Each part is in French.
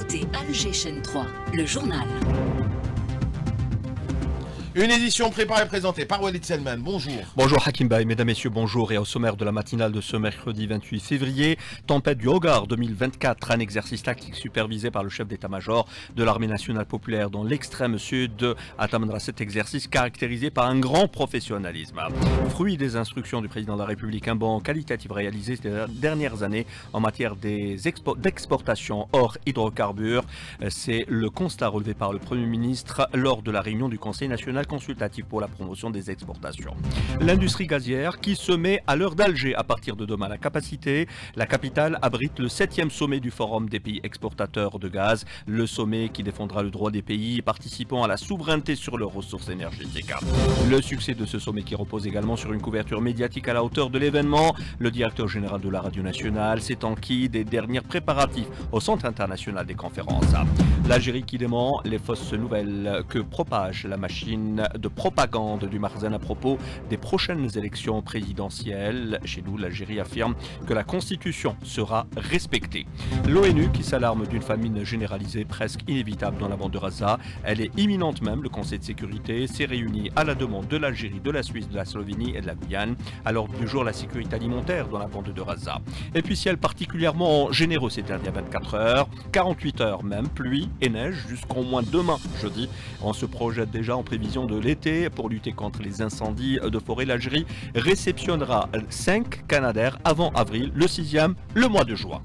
écoutez Alger Chaîne 3, le journal. Une édition préparée et présentée par Walid Selman. Bonjour. Bonjour Hakim Baye, mesdames, messieurs, bonjour. Et au sommaire de la matinale de ce mercredi 28 février, tempête du Hogar 2024, un exercice tactique supervisé par le chef d'état-major de l'armée nationale populaire dans l'extrême sud atteindra cet exercice caractérisé par un grand professionnalisme. Fruit des instructions du président de la République, un bond qualitatif réalisé ces dernières années en matière d'exportation hors hydrocarbures. C'est le constat relevé par le Premier ministre lors de la réunion du Conseil national consultatif pour la promotion des exportations. L'industrie gazière qui se met à l'heure d'Alger à partir de demain. La capitale abrite le 7e sommet du Forum des pays exportateurs de gaz, le sommet qui défendra le droit des pays participant à la souveraineté sur leurs ressources énergétiques. Le succès de ce sommet qui repose également sur une couverture médiatique à la hauteur de l'événement. Le directeur général de la radio nationale s'est enquis des derniers préparatifs au Centre international des conférences. L'Algérie qui dément les fausses nouvelles que propage la machine de propagande du Marzen à propos des prochaines élections présidentielles. Chez nous, l'Algérie affirme que la Constitution sera respectée. L'ONU qui s'alarme d'une famine généralisée presque inévitable dans la bande de Gaza. Elle est imminente même. Le Conseil de sécurité s'est réuni à la demande de l'Algérie, de la Suisse, de la Slovénie et de la Guyane. À l'ordre du jour, la sécurité alimentaire dans la bande de Gaza. Et puis ciel particulièrement généreux ces dernières 24 heures, 48 heures même, pluie et neige jusqu'au moins demain, jeudi. On se projette déjà en prévision de l'été pour lutter contre les incendies de forêt. L'Algérie réceptionnera 5 Canadair avant avril, le 6e le mois de juin.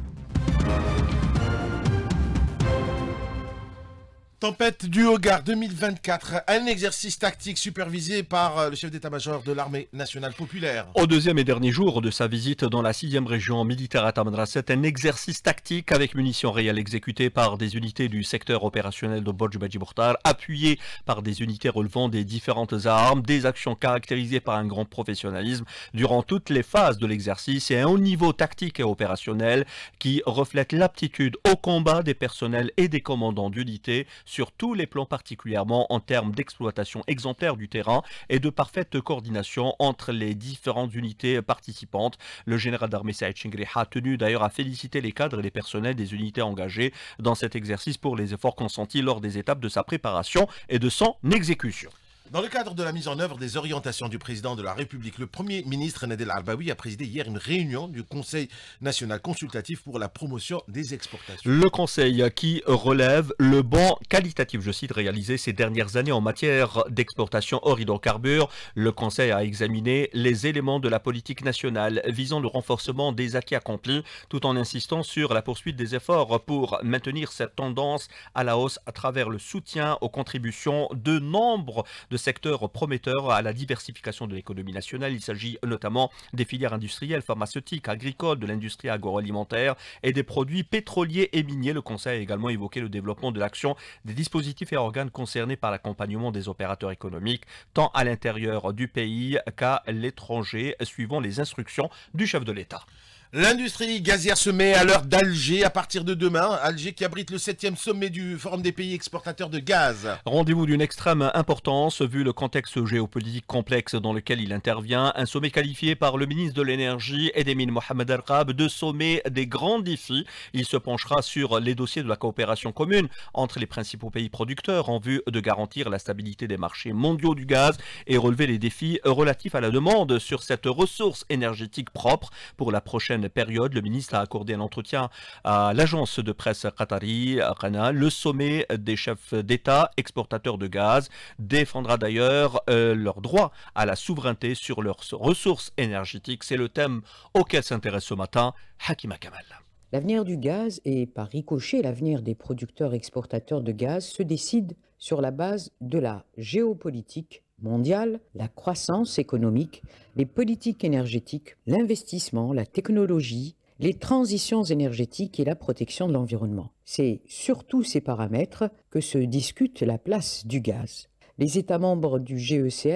Tempête du Hogar 2024, un exercice tactique supervisé par le chef d'état-major de l'armée nationale populaire. Au deuxième et dernier jour de sa visite dans la 6e région militaire à Tamanrasset, un exercice tactique avec munitions réelles exécuté par des unités du secteur opérationnel de Bodj-Badji-Bourtar, appuyé par des unités relevant des différentes armes, des actions caractérisées par un grand professionnalisme durant toutes les phases de l'exercice et un haut niveau tactique et opérationnel qui reflète l'aptitude au combat des personnels et des commandants d'unités sur tous les plans, particulièrement en termes d'exploitation exemplaire du terrain et de parfaite coordination entre les différentes unités participantes. Le général d'armée Saïd Chingri a tenu d'ailleurs à féliciter les cadres et les personnels des unités engagées dans cet exercice pour les efforts consentis lors des étapes de sa préparation et de son exécution. Dans le cadre de la mise en œuvre des orientations du président de la République, le Premier ministre Nadel Arbaoui a présidé hier une réunion du Conseil national consultatif pour la promotion des exportations. Le Conseil qui relève le bond qualitatif, je cite, réalisé ces dernières années en matière d'exportation hors hydrocarbures. Le Conseil a examiné les éléments de la politique nationale visant le renforcement des acquis accomplis tout en insistant sur la poursuite des efforts pour maintenir cette tendance à la hausse à travers le soutien aux contributions de nombre de secteurs prometteurs à la diversification de l'économie nationale. Il s'agit notamment des filières industrielles, pharmaceutiques, agricoles, de l'industrie agroalimentaire et des produits pétroliers et miniers. Le Conseil a également évoqué le développement de l'action des dispositifs et organes concernés par l'accompagnement des opérateurs économiques, tant à l'intérieur du pays qu'à l'étranger, suivant les instructions du chef de l'État. L'industrie gazière se met à l'heure d'Alger à partir de demain. Alger qui abrite le 7e sommet du Forum des pays exportateurs de gaz. Rendez-vous d'une extrême importance vu le contexte géopolitique complexe dans lequel il intervient. Un sommet qualifié par le ministre de l'Énergie et des Mines Mohamed Arqab de sommet des grands défis. Il se penchera sur les dossiers de la coopération commune entre les principaux pays producteurs en vue de garantir la stabilité des marchés mondiaux du gaz et relever les défis relatifs à la demande sur cette ressource énergétique propre. Pour la prochaine période, le ministre a accordé un entretien à l'agence de presse qatari, Qana. Le sommet des chefs d'État exportateurs de gaz défendra d'ailleurs leur droit à la souveraineté sur leurs ressources énergétiques. C'est le thème auquel s'intéresse ce matin Hakima Kamal. L'avenir du gaz et par ricochet l'avenir des producteurs exportateurs de gaz se décide sur la base de la géopolitique mondiale, la croissance économique, les politiques énergétiques, l'investissement, la technologie, les transitions énergétiques et la protection de l'environnement. C'est sur tous ces paramètres que se discute la place du gaz. Les États membres du GECF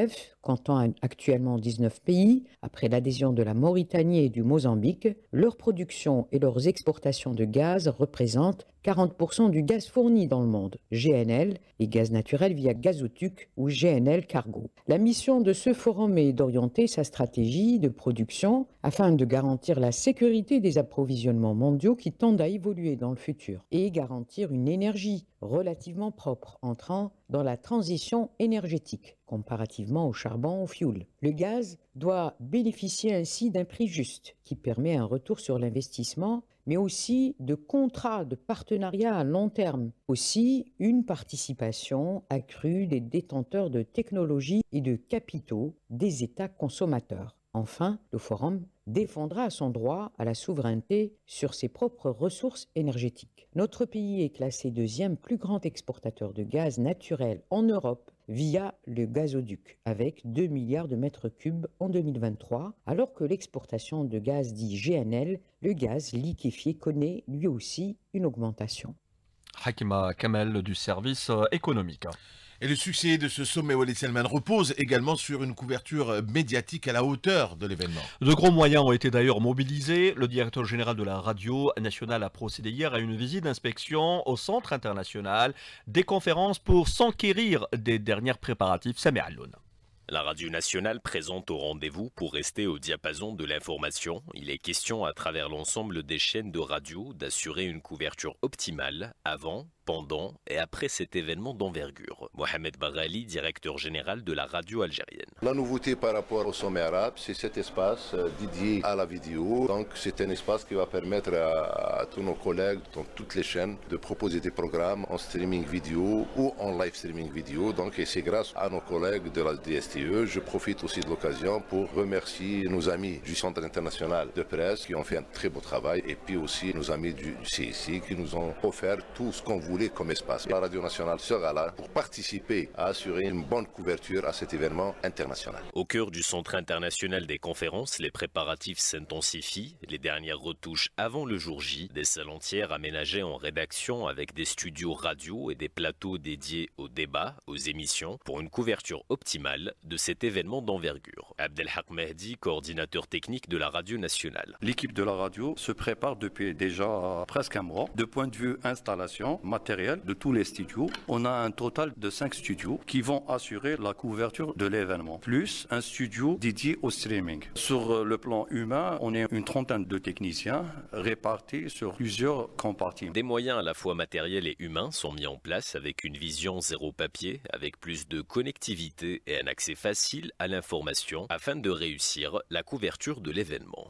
comptant actuellement 19 pays, après l'adhésion de la Mauritanie et du Mozambique, leur production et leurs exportations de gaz représentent 40% du gaz fourni dans le monde, GNL, et gaz naturel via gazoduc ou GNL Cargo. La mission de ce forum est d'orienter sa stratégie de production afin de garantir la sécurité des approvisionnements mondiaux qui tendent à évoluer dans le futur et garantir une énergie relativement propre entrant dans la transition énergétique comparativement au charbon, au fioul. Le gaz doit bénéficier ainsi d'un prix juste qui permet un retour sur l'investissement, mais aussi de contrats de partenariat à long terme. Aussi, une participation accrue des détenteurs de technologies et de capitaux des États consommateurs. Enfin, le Forum défendra son droit à la souveraineté sur ses propres ressources énergétiques. Notre pays est classé deuxième plus grand exportateur de gaz naturel en Europe via le gazoduc, avec 2 milliards de mètres cubes en 2023, alors que l'exportation de gaz dit GNL, le gaz liquéfié, connaît lui aussi une augmentation. Hakima Kamel du service économique. Et le succès de ce sommet Walid Selman repose également sur une couverture médiatique à la hauteur de l'événement. De gros moyens ont été d'ailleurs mobilisés. Le directeur général de la radio nationale a procédé hier à une visite d'inspection au centre international des conférences pour s'enquérir des derniers préparatifs. Samir Alloun. La radio nationale présente au rendez-vous pour rester au diapason de l'information. Il est question à travers l'ensemble des chaînes de radio d'assurer une couverture optimale avant, pendant et après cet événement d'envergure. Mohamed Baghali, directeur général de la radio algérienne. La nouveauté par rapport au sommet arabe, c'est cet espace dédié à la vidéo. Donc c'est un espace qui va permettre à tous nos collègues dans toutes les chaînes de proposer des programmes en streaming vidéo ou en live streaming vidéo. Donc et c'est grâce à nos collègues de la DSTE. Je profite aussi de l'occasion pour remercier nos amis du Centre international de presse qui ont fait un très beau travail et puis aussi nos amis du CIC qui nous ont offert tout ce qu'on voulait comme espace. La radio nationale sera là pour participer à assurer une bonne couverture à cet événement international. Au cœur du Centre international des conférences, les préparatifs s'intensifient. Les dernières retouches avant le jour J, des salles entières aménagées en rédaction avec des studios radio et des plateaux dédiés aux débats, aux émissions, pour une couverture optimale de cet événement d'envergure. Abdelhak Mehdi, coordinateur technique de la radio nationale. L'équipe de la radio se prépare depuis déjà presque un mois. De point de vue installation, matériel de tous les studios, on a un total de 5 studios qui vont assurer la couverture de l'événement, plus un studio dédié au streaming. Sur le plan humain, on est une trentaine de techniciens répartis sur plusieurs compartiments. Des moyens à la fois matériels et humains sont mis en place avec une vision zéro papier, avec plus de connectivité et un accès facile à l'information afin de réussir la couverture de l'événement.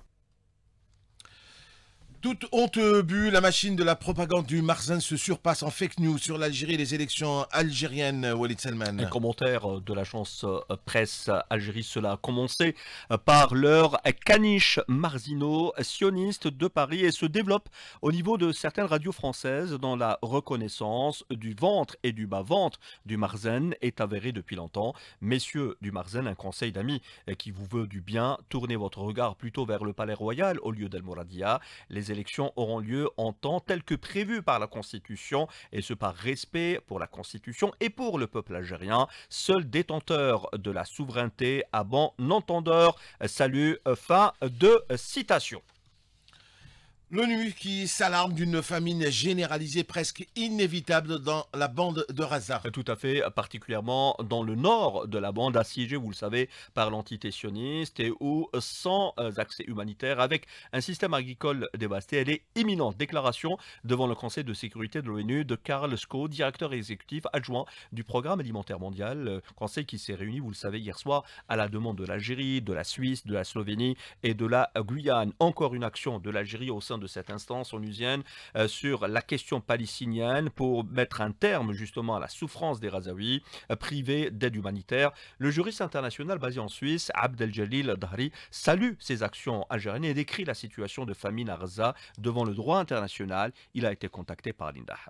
Toute honte but, la machine de la propagande du Marzen se surpasse en fake news sur l'Algérie et les élections algériennes, Walid Selman. Un commentaire de l'agence presse Algérie, cela a commencé par leur caniche Marzino, sioniste de Paris, et se développe au niveau de certaines radios françaises dans la reconnaissance du ventre et du bas-ventre du Marzen est avérée depuis longtemps. Messieurs du Marzen, un conseil d'amis qui vous veut du bien, tournez votre regard plutôt vers le Palais Royal au lieu d'El Mouradia. Les élections auront lieu en temps tel que prévu par la Constitution, et ce par respect pour la Constitution et pour le peuple algérien, seul détenteur de la souveraineté à bon entendeur. Salut, fin de citation. L'ONU qui s'alarme d'une famine généralisée presque inévitable dans la bande de Gaza. Tout à fait, particulièrement dans le nord de la bande assiégée, vous le savez, par l'entité sioniste et où sans accès humanitaire, avec un système agricole dévasté. Elle est imminente. Déclaration devant le Conseil de sécurité de l'ONU de Karl Sko, directeur exécutif adjoint du Programme alimentaire mondial. Conseil qui s'est réuni, vous le savez, hier soir à la demande de l'Algérie, de la Suisse, de la Slovénie et de la Guyane. Encore une action de l'Algérie au sein de cette instance onusienne sur la question palestinienne pour mettre un terme justement à la souffrance des Gazaouis privés d'aide humanitaire. Le juriste international basé en Suisse, Abdeljalil Dhari, salue ces actions algériennes et décrit la situation de famine à Gaza devant le droit international. Il a été contacté par Linda Hamad.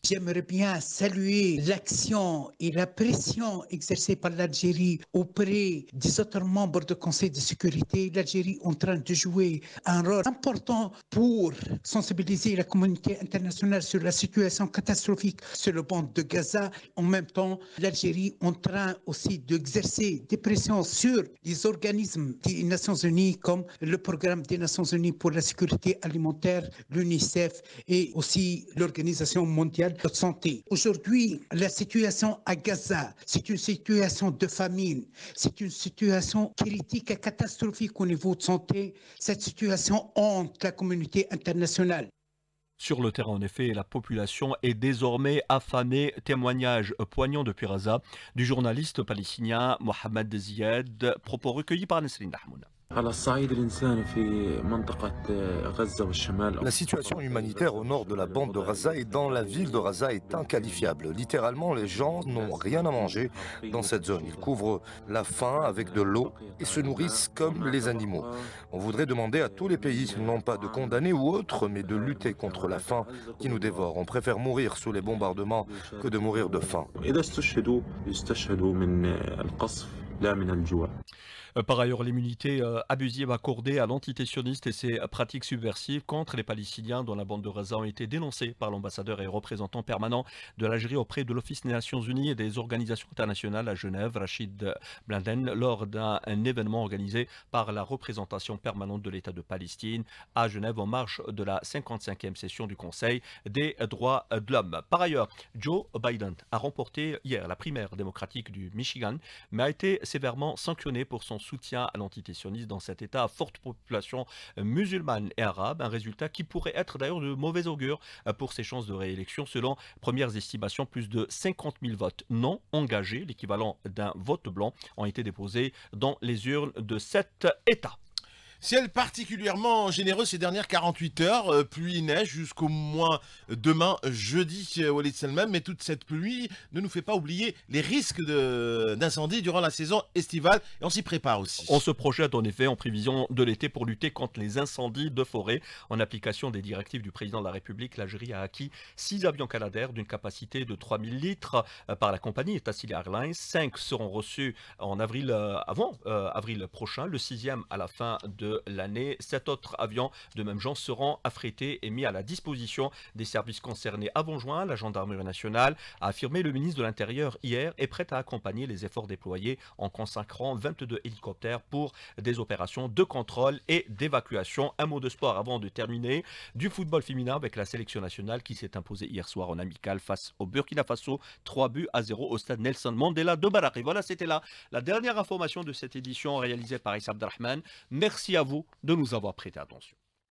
J'aimerais bien saluer l'action et la pression exercée par l'Algérie auprès des autres membres du Conseil de sécurité. L'Algérie est en train de jouer un rôle important pour sensibiliser la communauté internationale sur la situation catastrophique sur le banc de Gaza. En même temps, l'Algérie est en train aussi d'exercer des pressions sur les organismes des Nations Unies comme le Programme des Nations Unies pour la sécurité alimentaire, l'UNICEF et aussi l'Organisation mondiale de la santé. Aujourd'hui, la situation à Gaza, c'est une situation de famine, c'est une situation critique et catastrophique au niveau de santé. Cette situation hante la communauté internationale. Sur le terrain, en effet, la population est désormais affamée. Témoignage poignant depuis Gaza du journaliste palestinien Mohamed Ziad, propos recueillis par Nesrine Dahmouna. La situation humanitaire au nord de la bande de Gaza et dans la ville de Gaza est inqualifiable. Littéralement, les gens n'ont rien à manger dans cette zone. Ils couvrent la faim avec de l'eau et se nourrissent comme les animaux. On voudrait demander à tous les pays, non pas de condamner ou autre, mais de lutter contre la faim qui nous dévore. On préfère mourir sous les bombardements que de mourir de faim. Par ailleurs, l'immunité abusive accordée à l'entité sioniste et ses pratiques subversives contre les Palestiniens dans la bande de Gaza ont été dénoncées par l'ambassadeur et représentant permanent de l'Algérie auprès de l'Office des Nations Unies et des organisations internationales à Genève, Rachid Blanden, lors d'un événement organisé par la représentation permanente de l'État de Palestine à Genève en marge de la 55e session du Conseil des droits de l'homme. Par ailleurs, Joe Biden a remporté hier la primaire démocratique du Michigan, mais a été sévèrement sanctionné pour son soutien à l'entité sioniste dans cet État à forte population musulmane et arabe, un résultat qui pourrait être d'ailleurs de mauvais augure pour ses chances de réélection. Selon premières estimations, plus de 50 000 votes non engagés, l'équivalent d'un vote blanc, ont été déposés dans les urnes de cet État. Ciel particulièrement généreux ces dernières 48 heures, pluie et neige jusqu'au moins demain jeudi Walid Selmem, mais toute cette pluie ne nous fait pas oublier les risques d'incendie durant la saison estivale et on s'y prépare aussi. On se projette en effet en prévision de l'été pour lutter contre les incendies de forêt. En application des directives du président de la République, l'Algérie a acquis 6 avions Canadair d'une capacité de 3000 litres par la compagnie Tassili Airlines. 5 seront reçus en avril, avant avril prochain, le 6e à la fin de l'année. 7 autres avions de même genre seront affrétés et mis à la disposition des services concernés avant juin. La gendarmerie nationale, a affirmé le ministre de l'Intérieur hier, est prête à accompagner les efforts déployés en consacrant 22 hélicoptères pour des opérations de contrôle et d'évacuation. Un mot de sport avant de terminer. Du football féminin avec la sélection nationale qui s'est imposée hier soir en amical face au Burkina Faso. 3-0 au stade Nelson Mandela de Baraké. Voilà, c'était là la dernière information de cette édition réalisée par Issa Abdelrahman. Merci à vous de nous avoir prêté attention.